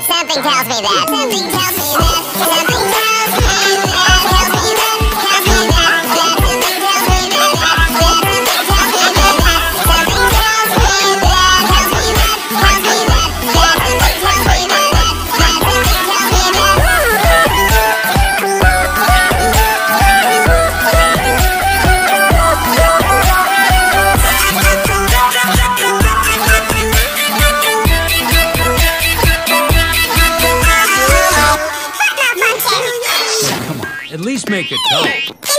Something tells me that. Something tells me that. Something tells me that. Tells me that. Tells me that. Something tells me that. Something tells me that. Something tells me that. Tells me that. Tells me that. Something tells me that. Something tells me that. At least make it tough.